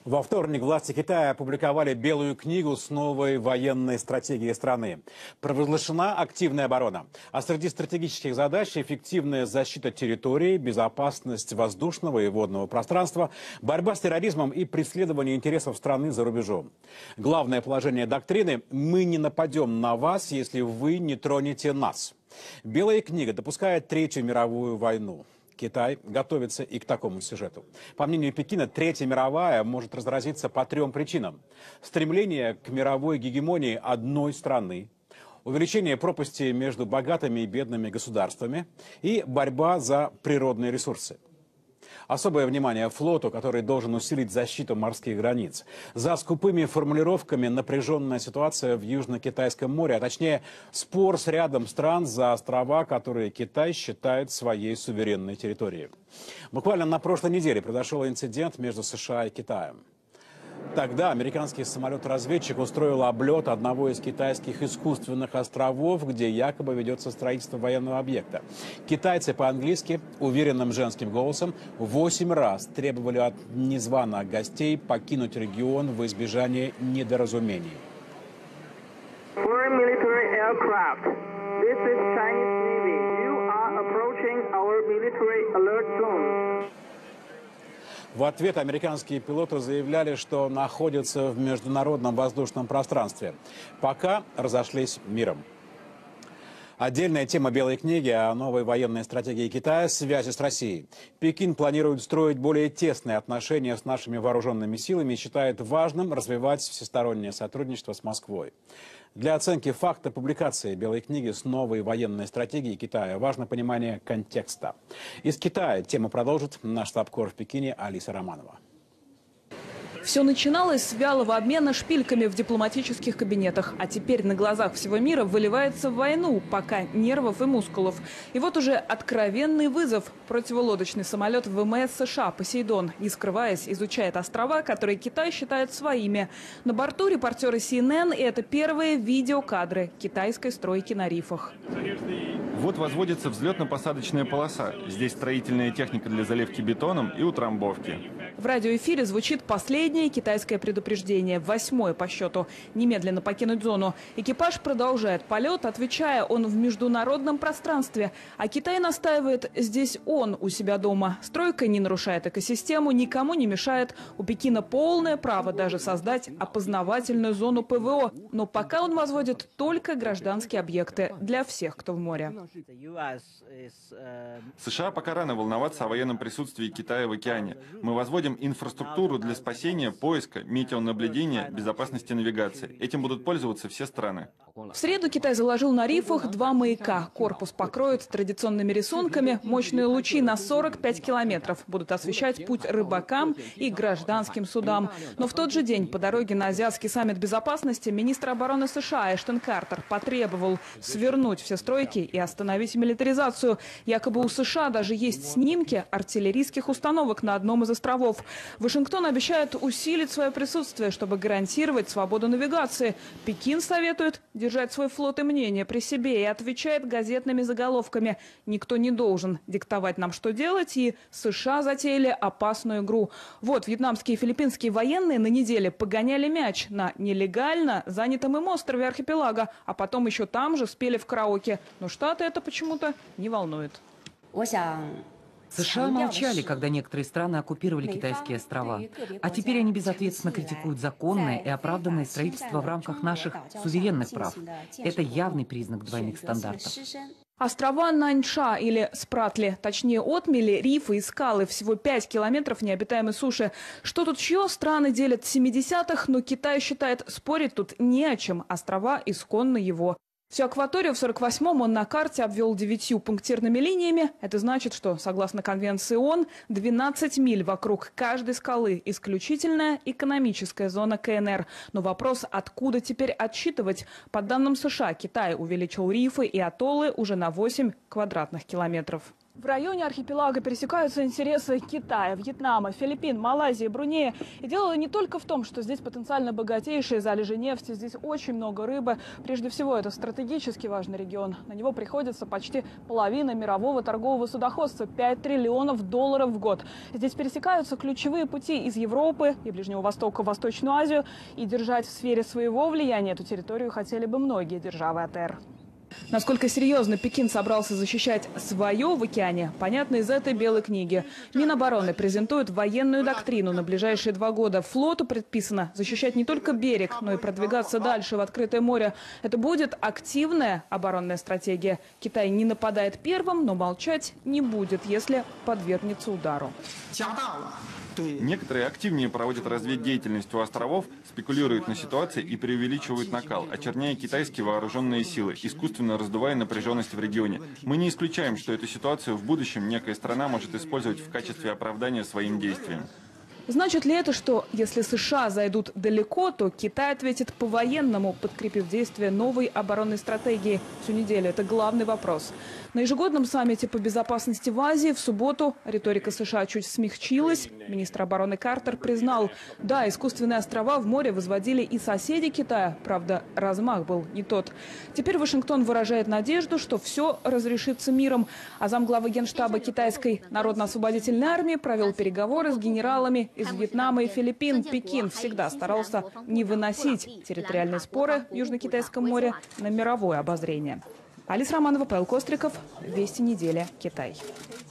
Во вторник власти Китая опубликовали Белую книгу с новой военной стратегией страны. Провозглашена активная оборона. А среди стратегических задач – эффективная защита территории, безопасность воздушного и водного пространства, борьба с терроризмом и преследование интересов страны за рубежом. Главное положение доктрины – мы не нападем на вас, если вы не тронете нас. Белая книга допускает Третью мировую войну. Китай готовится и к такому сюжету. По мнению Пекина, Третья мировая может разразиться по трем причинам. Стремление к мировой гегемонии одной страны, увеличение пропасти между богатыми и бедными государствами и борьба за природные ресурсы. Особое внимание флоту, который должен усилить защиту морских границ. За скупыми формулировками напряженная ситуация в Южно-Китайском море, а точнее спор с рядом стран за острова, которые Китай считает своей суверенной территорией. Буквально на прошлой неделе произошел инцидент между США и Китаем. Тогда американский самолет-разведчик устроил облет одного из китайских искусственных островов, где якобы ведется строительство военного объекта. Китайцы по-английски уверенным женским голосом 8 раз требовали от незваных гостей покинуть регион в избежание недоразумений. В ответ американские пилоты заявляли, что находятся в международном воздушном пространстве. Пока разошлись миром. Отдельная тема Белой книги о новой военной стратегии Китая – связи с Россией. Пекин планирует строить более тесные отношения с нашими вооруженными силами и считает важным развивать всестороннее сотрудничество с Москвой. Для оценки факта публикации Белой книги с новой военной стратегией Китая важно понимание контекста. Из Китая тему продолжит наш штаб-кор в Пекине Алиса Романова. Все начиналось с вялого обмена шпильками в дипломатических кабинетах. А теперь на глазах всего мира выливается в войну, пока нервов и мускулов. И вот уже откровенный вызов. Противолодочный самолет ВМС США «Посейдон», не скрываясь, изучает острова, которые Китай считает своими. На борту репортеры CNN, и это первые видеокадры китайской стройки на рифах. Вот возводится взлетно-посадочная полоса. Здесь строительная техника для заливки бетоном и утрамбовки. В радиоэфире звучит последнее китайское предупреждение, 8-е по счету. Немедленно покинуть зону. Экипаж продолжает полет, отвечая, он в международном пространстве. А Китай настаивает, здесь он у себя дома. Стройка не нарушает экосистему, никому не мешает. У Пекина полное право даже создать опознавательную зону ПВО. Но пока он возводит только гражданские объекты для всех, кто в море. США пока рано волноваться о военном присутствии Китая в океане. Мы возводим инфраструктуру для спасения, поиска, метеонаблюдения, безопасности навигации. Этим будут пользоваться все страны. В среду Китай заложил на рифах 2 маяка. Корпус покроют традиционными рисунками. Мощные лучи на 45 километров будут освещать путь рыбакам и гражданским судам. Но в тот же день по дороге на Азиатский саммит безопасности министр обороны США Эштон Картер потребовал свернуть все стройки и остановить милитаризацию. Якобы у США даже есть снимки артиллерийских установок на одном из островов. Вашингтон обещает усилить свое присутствие, чтобы гарантировать свободу навигации. Пекин советует держать свой флот и мнение при себе и отвечает газетными заголовками. Никто не должен диктовать нам, что делать, и США затеяли опасную игру. Вот вьетнамские и филиппинские военные на неделе погоняли мяч на нелегально занятом им острове архипелага, а потом еще там же спели в караоке. Но Штаты это почему-то не волнует. США молчали, когда некоторые страны оккупировали китайские острова. А теперь они безответственно критикуют законное и оправданное строительство в рамках наших суверенных прав. Это явный признак двойных стандартов. Острова Наньша или Спратли, точнее отмели, рифы и скалы, всего 5 километров необитаемой суши. Что тут чье, страны делят в 70-х, но Китай считает, спорить тут не о чем, острова исконно его. Всю акваторию в 48-м он на карте обвел 9 пунктирными линиями. Это значит, что, согласно конвенции ООН, 12 миль вокруг каждой скалы – исключительная экономическая зона КНР. Но вопрос, откуда теперь отсчитывать? По данным США, Китай увеличил рифы и атоллы уже на 8 квадратных километров. В районе архипелага пересекаются интересы Китая, Вьетнама, Филиппин, Малайзии, Брунея. И дело не только в том, что здесь потенциально богатейшие залежи нефти, здесь очень много рыбы. Прежде всего, это стратегически важный регион. На него приходится почти половина мирового торгового судоходства – 5 триллионов долларов в год. Здесь пересекаются ключевые пути из Европы и Ближнего Востока в Восточную Азию. И держать в сфере своего влияния эту территорию хотели бы многие державы АТР. Насколько серьезно Пекин собрался защищать свое в океане, понятно из этой белой книги. Минобороны презентует военную доктрину на ближайшие 2 года. Флоту предписано защищать не только берег, но и продвигаться дальше в открытое море. Это будет активная оборонная стратегия. Китай не нападает первым, но молчать не будет, если подвергнется удару. Некоторые активнее проводят разведдеятельность у островов, спекулируют на ситуации и преувеличивают накал, очерняя китайские вооруженные силы, искусственно раздувая напряженность в регионе. Мы не исключаем, что эту ситуацию в будущем некая страна может использовать в качестве оправдания своим действиям. Значит ли это, что если США зайдут далеко, то Китай ответит по-военному, подкрепив действия новой оборонной стратегии всю неделю? Это главный вопрос. На ежегодном саммите по безопасности в Азии в субботу риторика США чуть смягчилась. Министр обороны Картер признал, да, искусственные острова в море возводили и соседи Китая. Правда, размах был не тот. Теперь Вашингтон выражает надежду, что все разрешится миром. А замглавы Генштаба Китайской народно-освободительной армии провел переговоры с генералами из Вьетнама и Филиппин. Пекин всегда старался не выносить территориальные споры в Южно-Китайском море на мировое обозрение. Алис Романова, Павел Костриков. Вести недели. Китай.